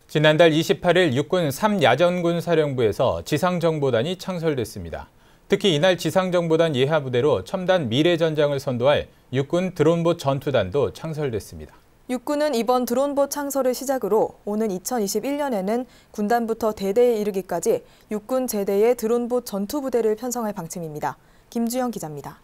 지난달 28일 육군 3야전군 사령부에서 지상정보단이 창설됐습니다. 특히 이날 지상정보단 예하부대로 첨단 미래전장을 선도할 육군 드론봇 전투단도 창설됐습니다. 육군은 이번 드론봇 창설을 시작으로 오는 2021년에는 군단부터 대대에 이르기까지 육군 제대의 드론봇 전투부대를 편성할 방침입니다. 김주영 기자입니다.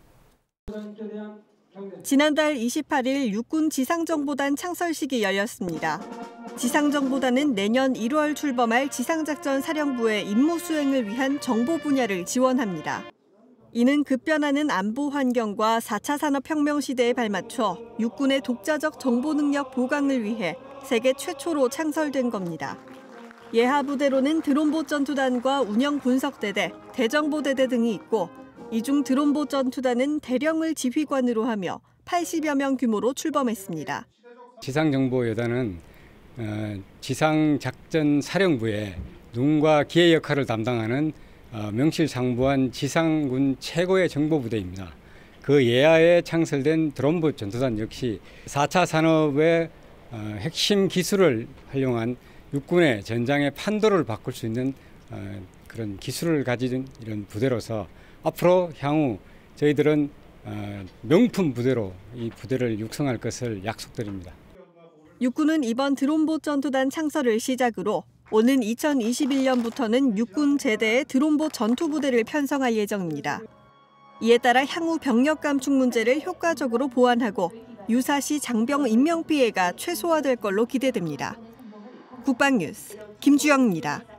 지난달 28일 육군 지상정보단 창설식이 열렸습니다. 지상정보단은 내년 1월 출범할 지상작전 사령부의 임무 수행을 위한 정보 분야를 지원합니다. 이는 급변하는 안보 환경과 4차 산업혁명 시대에 발맞춰 육군의 독자적 정보 능력 보강을 위해 세계 최초로 창설된 겁니다. 예하부대로는 드론봇 전투단과 운영 분석대대, 대정보대대 등이 있고 이 중 드론봇 전투단은 대령을 지휘관으로 하며 80여 명 규모로 출범했습니다. 지상정보여단은 지상작전사령부의 눈과 기의 역할을 담당하는 명실상부한 지상군 최고의 정보부대입니다. 그 예하에 창설된 드론봇 전투단 역시 4차 산업의 핵심 기술을 활용한 육군의 전장의 판도를 바꿀 수 있는 그런 기술을 가진 이런 부대로서 앞으로 향후 저희들은 명품 부대로 이 부대를 육성할 것을 약속드립니다. 육군은 이번 드론봇 전투단 창설을 시작으로 오는 2021년부터는 육군 제대의 드론봇 전투부대를 편성할 예정입니다. 이에 따라 향후 병력 감축 문제를 효과적으로 보완하고 유사시 장병 인명 피해가 최소화될 걸로 기대됩니다. 국방뉴스 김주영입니다.